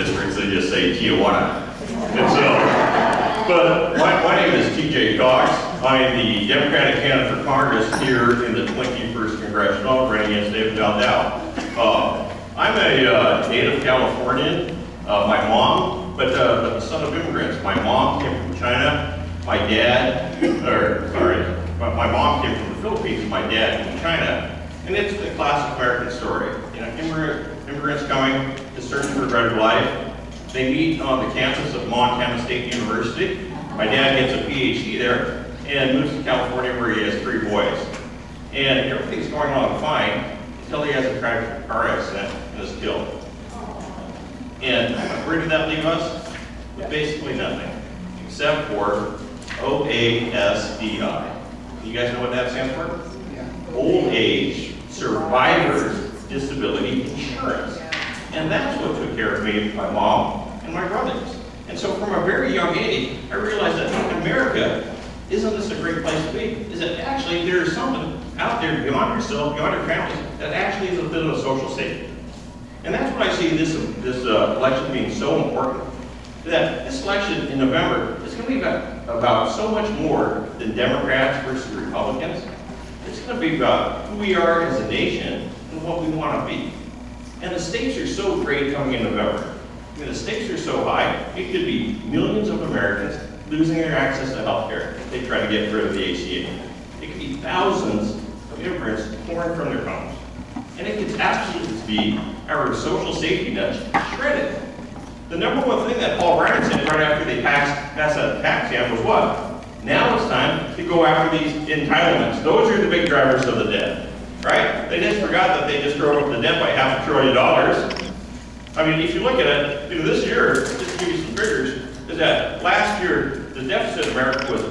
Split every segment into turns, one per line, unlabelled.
districts, they just say Tijuana. And so, but my name is TJ Cox. I'm the Democratic candidate for Congress here in the 21st Congressional, running against David Daldal. I'm a native Californian, my mom, but the son of immigrants. My mom came from China, my dad, my mom came from the Philippines, my dad from China. And it's the classic American story. You know, immigrants coming to search for a better life. They meet on the campus of Montana State University. My dad gets a PhD there and moves to California where he has 3 boys. And everything's going along fine until he has a tragic car accident and is killed. And where did that leave us? With basically nothing, except for OASDI. You guys know what that stands for? Old Age Survivors Disability Insurance. And that's what took care of me, my mom, and my brothers. And so from a very young age, I realized that in America, isn't this a great place to be? Is that actually there's something out there beyond yourself, beyond your family, that actually is a bit of a social safety. And that's what I see this election being so important. That this election in November is going to be about so much more than Democrats versus Republicans. It's going to be about who we are as a nation and what we want to be. And the stakes are so great coming in November. I mean, the stakes are so high, it could be millions of Americans losing their access to health care if they try to get rid of the ACA. It could be thousands of immigrants torn from their homes. And it could absolutely be our social safety net shredded. The number one thing that Paul Ryan said right after they passed that tax cap was what? Now it's time to go after these entitlements. Those are the big drivers of the debt, right? They just forgot that they just drove up the debt by $500 billion. I mean, if you look at it, this year, just to give you some figures, is that last year, the deficit in America was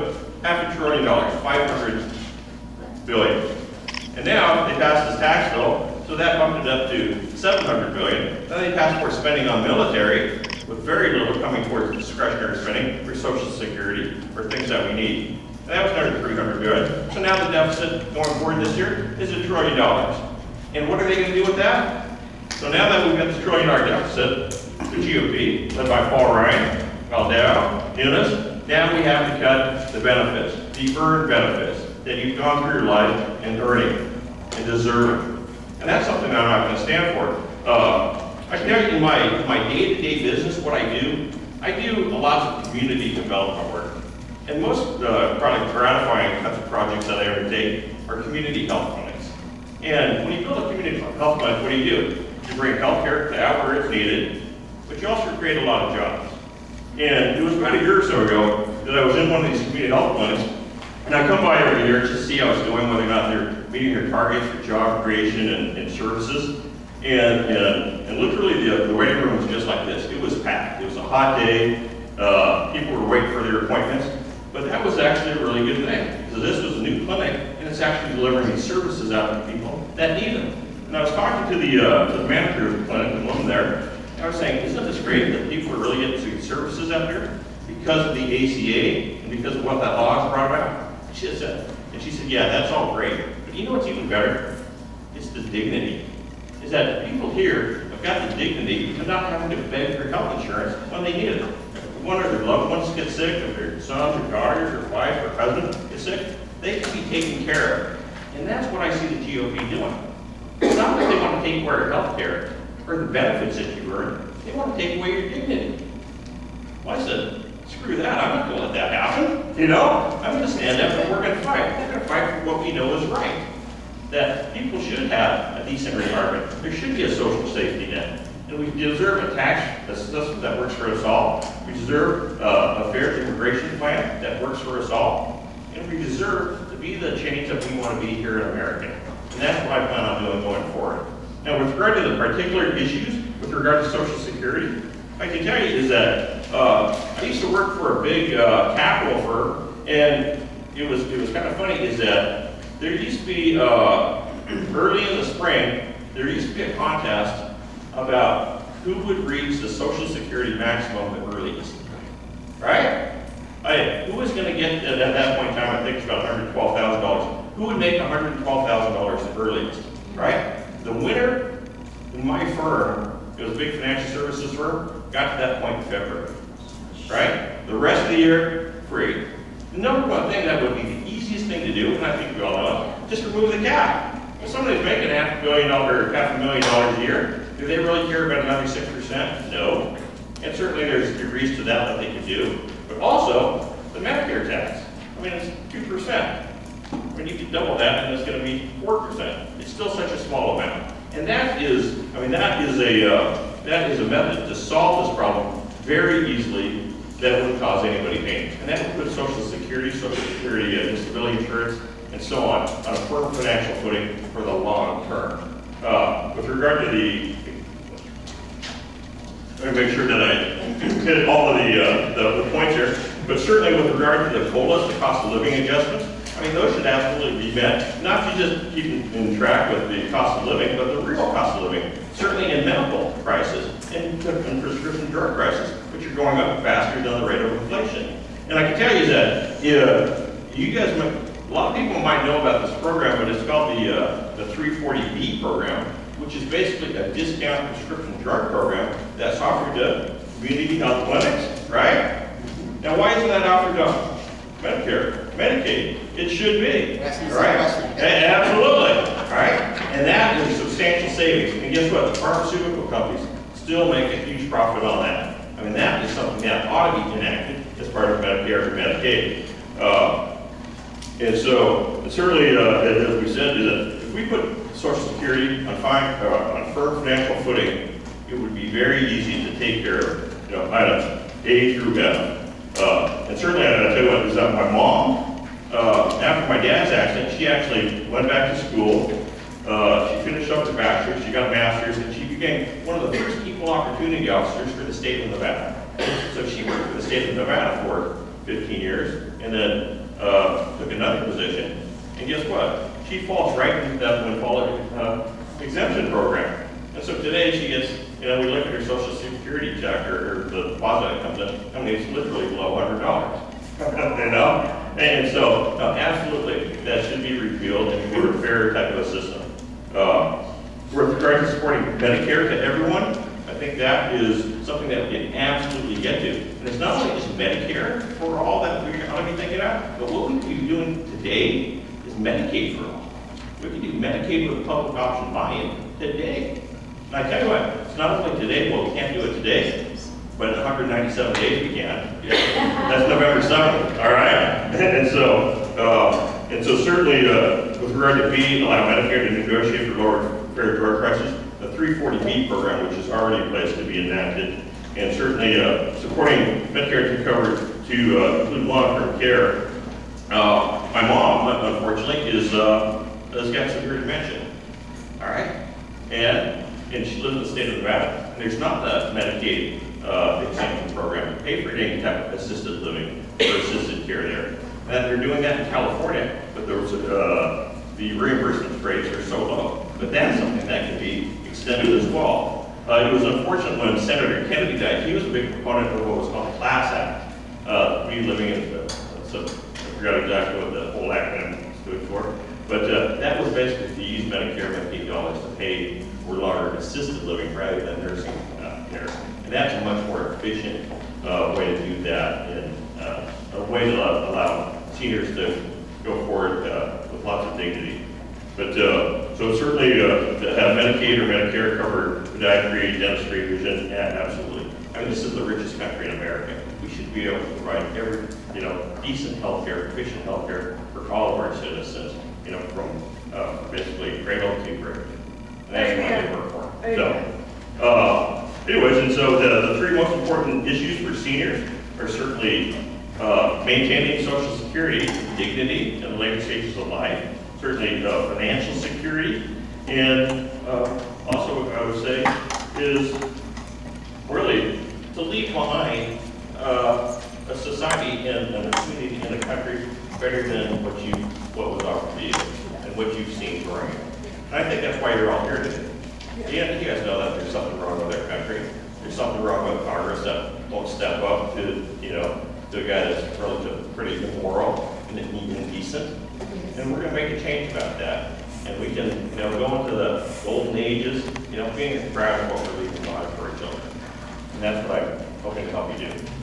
$500 billion, $500 billion. And now they passed this tax bill, so that bumped it up to $700 billion. Then they passed more spending on military, with very little coming towards discretionary spending for Social Security, or things that we need. And that was another $300 billion. So now the deficit going forward this year is $1 trillion. And what are they going to do with that? So now that we've got this $1 trillion deficit, the GOP, led by Paul Ryan, Daldal, Nunes, now we have to cut the benefits, the earned benefits that you've gone through your life and earning and deserving. And that's something that I'm not going to stand for. I can tell you in my day-to-day business, what I do a lot of community development work. And most probably gratifying kinds of projects that I undertake are community health clinics. And when you build a community health clinic, what do? You bring health care to out where it's needed, but you also create a lot of jobs. And it was about a year or so ago that I was in one of these community health clinics, and I come by every year to see how it's going, whether or not they're meeting their targets for job creation and services. And literally the waiting room was just like this. It was packed. It was a hot day. People were waiting for their appointments. But that was actually a really good thing. Because this was a new clinic, and it's actually delivering these services out to people that need them. And I was talking to the manager of the clinic, the woman there, and I was saying, isn't this great that people are really getting these services out here because of the ACA and because of what that law has brought about? She said, yeah, that's all great. But you know what's even better? It's the dignity. Is that people here have got the dignity of not having to beg for health insurance when they need it. If one of their loved ones gets sick, if their sons or daughters or wife or husband gets sick, they can be taken care of. And that's what I see the GOP doing. It's not that they want to take away your health care or the benefits that you earn. They want to take away your dignity. Well, I said, screw that. I'm not going to let that happen. You know? I'm going to stand up and we're going to fight. We're going to fight for what we know is right. That people should have a decent retirement. There should be a social safety net. And we deserve a tax system that works for us all. We deserve a fair immigration plan that works for us all. And we deserve to be the change that we want to be here in America. And that's what I plan on doing going forward. Now, with regard to the particular issues, with regard to Social Security, I can tell you is that I used to work for a big capital firm, and it was kind of funny is that there used to be, early in the spring, there used to be a contest about who would reach the Social Security maximum the earliest, right? Who was going to get, at that point in time, I think it's about $112,000. Who would make $112,000 the earliest, right? The winner in my firm It was a big financial services firm. Got to that point in February, right? The rest of the year, free. The number one thing that would be the easiest thing to do, and I think we all know it, just remove the cap. If somebody's making $500,000 a year, do they really care about another 6%? No. And certainly there's degrees to that they could do. But also, the Medicare tax. I mean, it's 2%. When you can double that, and it's going to be 4%. It's still such a small amount. And that is, I mean, that is a method to solve this problem very easily that wouldn't cause anybody pain. And that would put Social Security, disability insurance, and so on a firm financial footing for the long term. With regard to the, let me make sure that I hit all of the points here, but certainly with regard to the COLAs, the cost of living adjustments, I mean, those should absolutely be met, not to just keep in track with the cost of living, but the real cost of living, certainly in medical prices and prescription drug prices, which are going up faster than the rate of inflation. And I can tell you that you guys, a lot of people might know about this program, but it's called the 340B program, which is basically a discount prescription drug program that's offered to community health clinics, right? Now, why isn't that offered to Medicare, Medicaid? It should be, right? Absolutely, right? And that is substantial savings. And guess what? The pharmaceutical companies still make a huge profit on that. I mean, that is something that ought to be enacted as part of Medicare and Medicaid. And so, certainly, as we said, is that if we put Social Security on firm financial footing, it would be very easy to take care of, items A through F. And certainly, I'll tell you what, is that my mom, after my dad's accident, she actually went back to school. She finished up her bachelor's, she got a master's, and she became one of the first equal opportunity officers for the state of Nevada. So she worked for the state of Nevada for 15 years, and then took another position. And guess what? She falls right into that windfall exemption program. And so today she gets, we look at her Social Security check or the deposit that comes in, I mean, it's literally below $100. And so, absolutely, that should be repealed and be a fair type of a system. With regard to supporting Medicare to everyone, I think that is something that we can absolutely get to. And it's not only just Medicare for all that we're going to be thinking about, but what we can be doing today is Medicaid for all. We can do Medicaid with a public option buy-in today. And I tell you what, it's not only today, well, we can't do it today, but in 197 days we can. Yeah. That's November 7th, all right? And so certainly, with regard to B, allow Medicare to negotiate for lower fair drug prices, the 340B program, which is already in place, to be enacted, and certainly supporting Medicare to cover to include long-term care. My mom, unfortunately, has got severe dementia, all right? And she lives in the state of Nevada, and there's not a Medicaid exemption program to pay for any type of assisted living or assisted care there. And they're doing that in California, but the reimbursement rates are so low. But that's something that can be extended as well. It was unfortunate when Senator Kennedy died. He was a big proponent of what was called the Class Act. We living in, so I forgot exactly what the whole acronym stood for. But that was basically to use Medicare and Medicaid dollars to pay for longer assisted living rather than nursing care. And that's a much more efficient way to do that, and a way to allow seniors to go forward with lots of dignity. But so certainly to have Medicaid or Medicare cover podiatry, dentistry, vision, absolutely. I mean, this is the richest country in America. We should be able to provide every, decent health care, efficient health care for all of our citizens, from basically cradle to grave. And that's what they work for. So, anyways, and so the three most important issues for seniors are certainly maintaining Social Security, dignity in the later stages of life, certainly financial security, and also I would say is really to leave behind a society and a community in a country better than what was offered to you and what you've seen growing up. And I think that's why you're all here today. Yeah, you guys know that there's something wrong with our country. There's something wrong with Congress that won't step up to, to a guy that's relatively pretty immoral and indecent. And we're going to make a change about that. And we can, go into the golden ages, being proud of what we're leaving behind. And that's what I'm hoping to help you do.